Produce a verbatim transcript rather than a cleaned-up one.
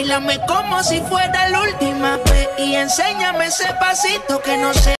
Báilame como si fuera la última vez y enséñame ese pasito que no sé.